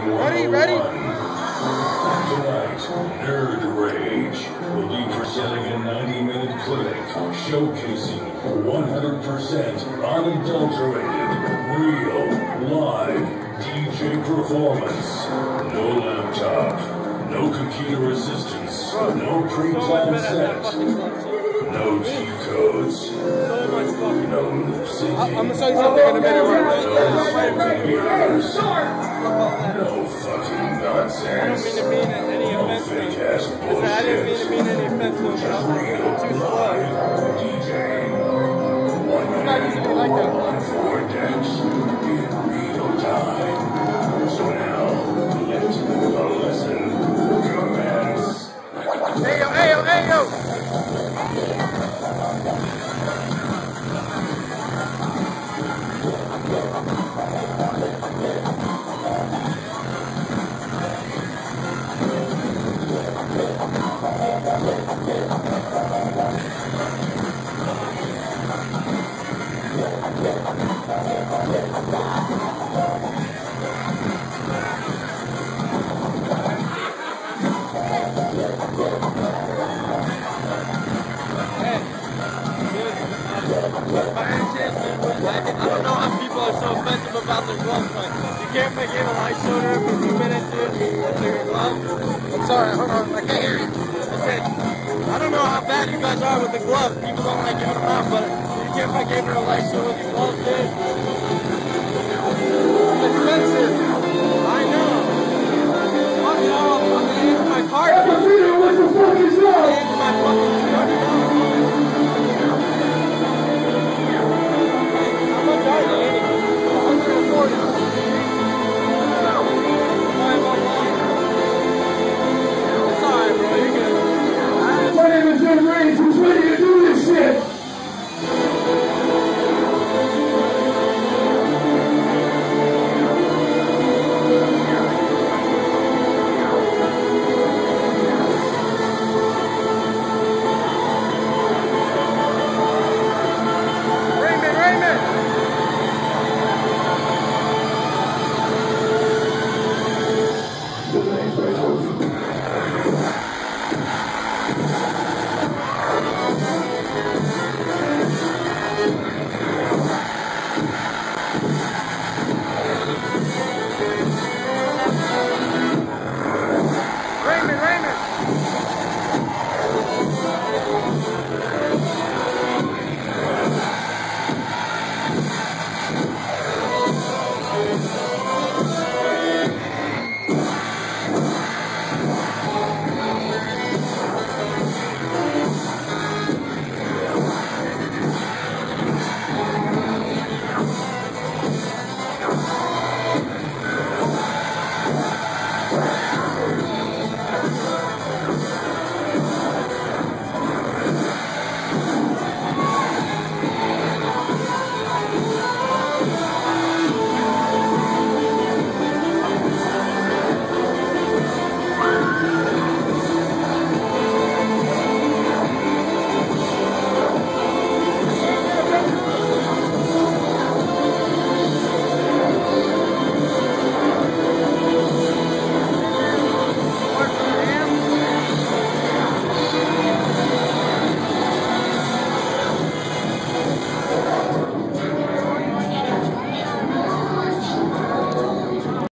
Ready? Tonight, Nerd Rage will be presenting a 90-minute clinic showcasing 100% unadulterated, real, live DJ performance. No laptop, no computer assistance, no pre-planned set, no cheat codes, no lip syncing. I'm gonna show you something in a minute. No fucking nonsense. I don't mean to mean any offense. Fake ass bullshit. I didn't mean to mean any offense to him, but I was like, too slow. DJing. It's not usually like that. On four decks in real time. So now, let the lesson commence. Hey yo! I don't know how people are so offensive about their gloves, but you can't make it a light shoulder for a few minutes, dude. That's your glove. I'm sorry, hold on, I can't hear you. I said, I don't know how bad you guys are with the gloves. People don't like giving them out, but you can't make it a light shoulder with your gloves, dude. It's expensive.